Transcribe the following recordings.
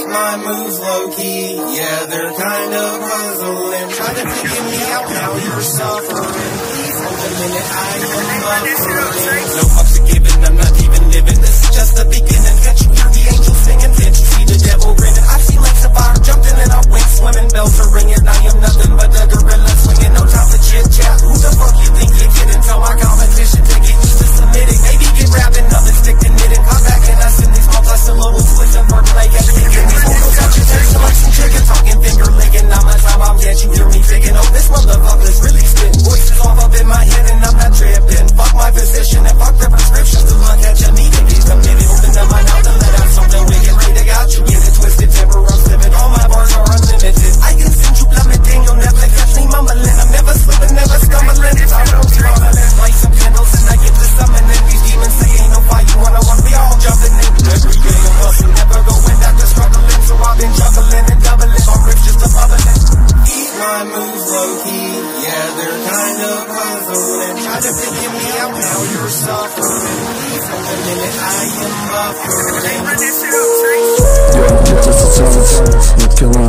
my moves low-key, yeah, they're kind of puzzling. Try to figure me out, now you're suffering. Please hold a minute, I am buffering. No fucks are given, I'm not even living. This is just the beginning. Can't you hear the angels singing? Can't you see the devil grinning? I've seen lakes of fire jumping and I went swimming. Bells are ringing, I am nothing but a gorilla swinging. No time for chit-chat, who the fuck you think you're kidding? Tell my competition to get used to submitting. Maybe get rapping, nothing stick to knitting. Come back and I send these multi-syllables, twist and work like a chicken. These vocals got you tasting like some chicken. Talking finger licking, now my time, I'm dead, you hear me picking. Oh, this motherfucker's really spitting. Voices off up in my head and I'm not tripping. Fuck my position and fuck the prescription. To look at you, need to be committed. Open up my mouth and let out something wicked. Ready to got you, get it twisted, temper, I'm slipping. All my bars are unlimited. I can send you plummeting, you'll never catch me mumbling. I'm never slipping, never stumbling. I don't struggling. Light some candles and I get to summoning. These demons say ain't no fight, you wanna walk, we all jumping in. Every day I'm hustling, never going back to struggling. So I've been juggling and doubling. My rips just a bubbling. Keep my moves low-key, yeah, they're kind of puzzling. Try to figure me out, now you're suffering. Please hold a minute, I am buffering. Hey, run that shit up, Trace. Yeah, get this to chance, not killing.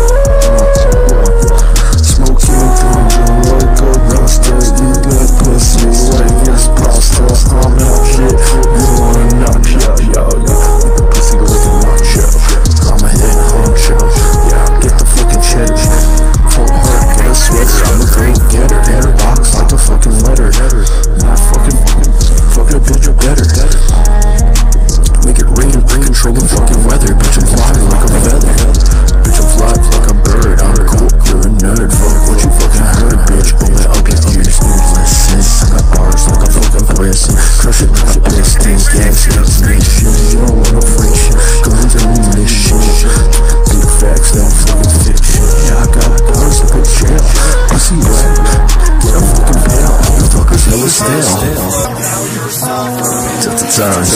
Smoking, drinking like a roster. Eat like pussy, like it's pasta. I'm out shit, you wanna knock, yo. The pussy go like a nacho. I'm a head honcho, yeah, get the fucking cheddar. Full heart, get a sweater. I'm a great getter, hair box like a fucking letter. Nah, fuck a bitch, or better. Make it rain, control the fucking weather. Bitch, I'm flying like a feather. Bitch, I'm flying like a bird. I'm cool, you're a nerd. Fuck what you fucking heard, bitch. Pull it up your ears. Listen, I got bars like a fucking person. Crush it like a piston. Gas, nation. You don't want no friction. Guns and ammunition. Big facts, that fucking fiction. Yeah, I got bars like a jail. Pussy wet. Get a fucking pale. Motherfuckers hella stale. Till the time,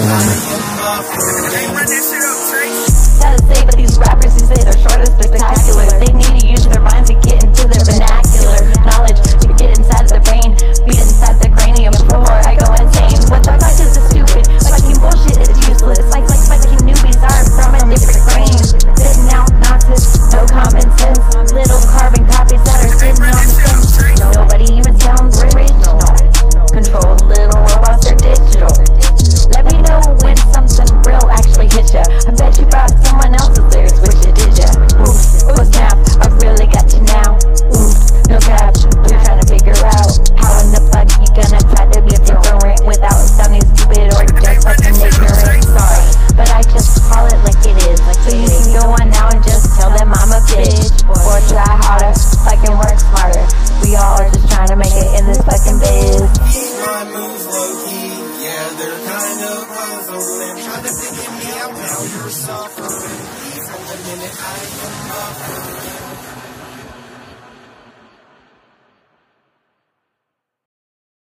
Gotta say, but these rappers, these days are short and spectacular. They need to use their minds to get into their vernacular knowledge, to get inside their brain, beat inside their cranium before I go insane. What the fuck is this stupid? Fucking bullshit is useless. Like fucking newbies are from a different brain. Sitting out nonsense, no common sense. Little carbon copies that are sitting on the fence. Nobody even sounds original. Control little robots, they're digital. Let me know when something real actually hits ya. I bet you brought someone else's lyrics with you, did ya? Oof, oh snap, I really got you now. Oof, no cap, we're trying to figure out how in the fuck you gonna try to be different without sounding stupid or just fucking ignorant. Sorry, but I just call it like it is. So you can go on now and just tell them I'm a bitch. Or try harder, fucking work smarter. We all are just trying to make it in this fucking biz. Keep my moves low-key, yeah, they're kind of puzzling. Try to figure me out, now you're suffering. Please hold a minute, I am buffering.